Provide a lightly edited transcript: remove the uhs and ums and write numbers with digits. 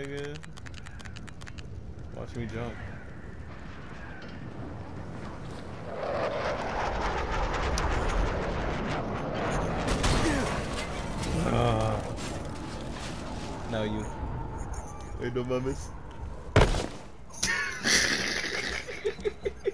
nigga. Watch me jump. No, you. Wait, no mames.